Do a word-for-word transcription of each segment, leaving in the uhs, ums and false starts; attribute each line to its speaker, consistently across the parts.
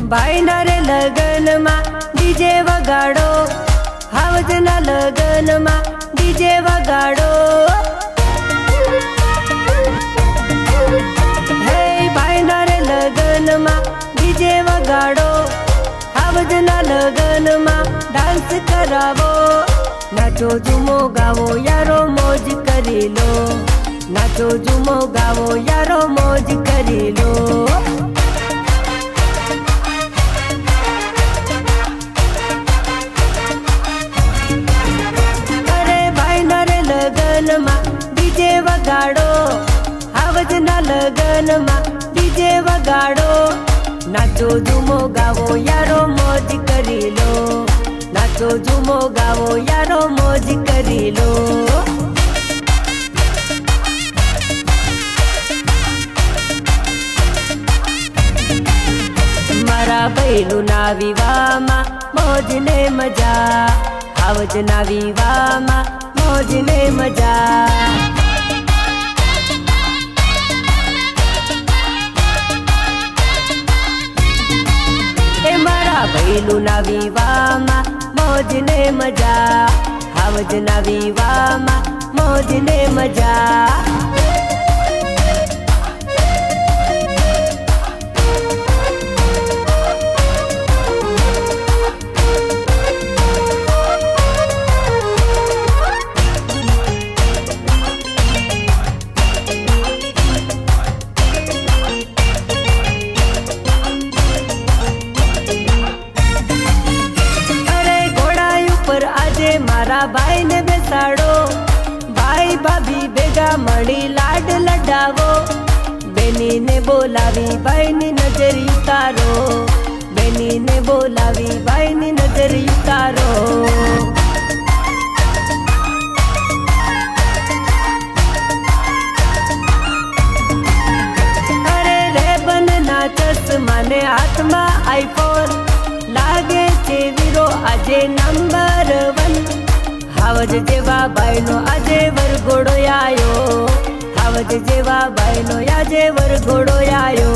Speaker 1: भाई ना रे लगन मा डीजे वगाड़ो, हावज ना लगन मा डीजे वगाड़ो। हे भाई ना रे लगन मा डीजे वगाड़ो, हावज ना लगन मा डांस करावो। नाचो झूमो गावो यारो मौज करी लो, नाचो झूमो गावो यारो मौज करी लो। लगन मा डीजे वगाड़ो, हावज ना लगन मा डीजे वगाड़ो। नाचो झूमो गावो यारो मौज करी लो, नाचो झूमो गावो यारो मौज करी लो। मारा भैलू ना विवाह मा मौज ने मजा, हावज ना विवाह मा मौज ने मजा। ए मारा भैलू ना विवाह मा मौज ने मजा, हावज ना विवाह मा मौज ने मजा। मारा भाई ने बेसाड़ो, भाई भाभी बेगा मड़ी लाड लडावो। बेनी ने बोलावी भाई नी नजर उतारो, बेनी ने बोलावी भाई नी नजर उतारो। अरे रे बनना चश्मा ने हाथ में आईफोन, लागे छे वीरो आजे नंबर वन। हावज जेवा बायनो आजे वरघोड़ो आयो, हावज जेवा बायनो आजे वरघोड़ो आयो।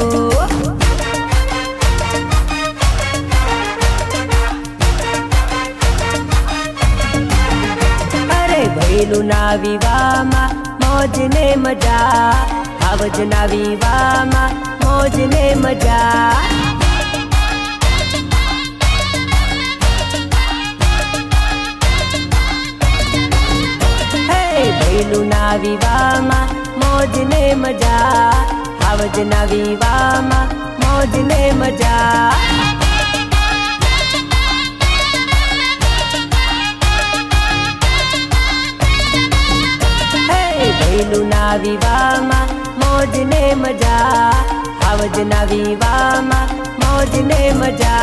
Speaker 1: अरे भैलू ना विवाह मा मौज ने मजा, हावज ना विवाह मा मौज ने मजा। भैलू ना विवाह मा मौज ने मजा, हावज ना विवाह मा मौज ने मजा। हे भैलू ना विवाह मा मौज ने मजा, हावज ना विवाह मा मौज ने मजा।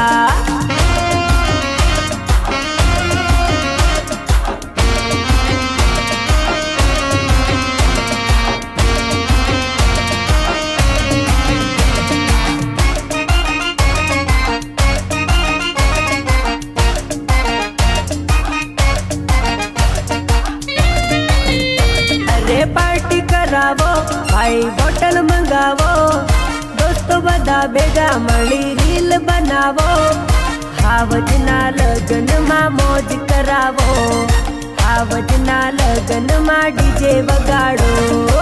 Speaker 1: पार्टी करावो भाई बोतल मंगावो, दोस्तों बदा बेगा मળી रील बनावो। हावज ना लगन मा मौज करावो, हावज ना लगन मा डीजे वगाड़ो।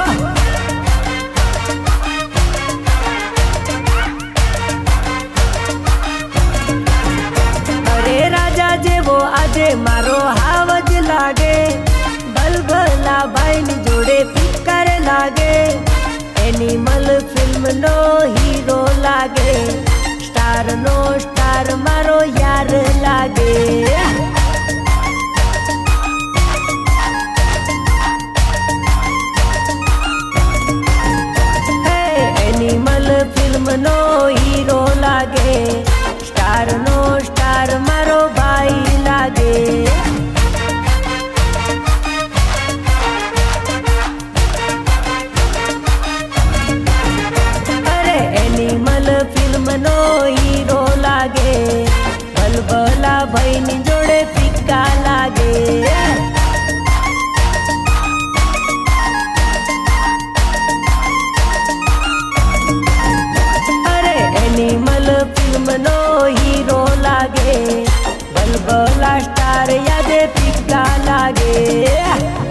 Speaker 1: अरे राजा जेवो आजे मारो हावज लागे, भला भाई नी जोड़े पिक्चर लागे। एनिमल फिल्म नो हीरो लागे, स्टार नो स्टार मारो यार लागे। हे एनिमल फिल्म नो हीरो लागे, स्टार नो स्टार मारो भाई लागे। फिल्म नो हीरो लागे, भल भला भाई नी जोड़े पिक्का लागे। फिल्मनो हीरो लागे, बलबला स्टार यादे फिक्का लागे।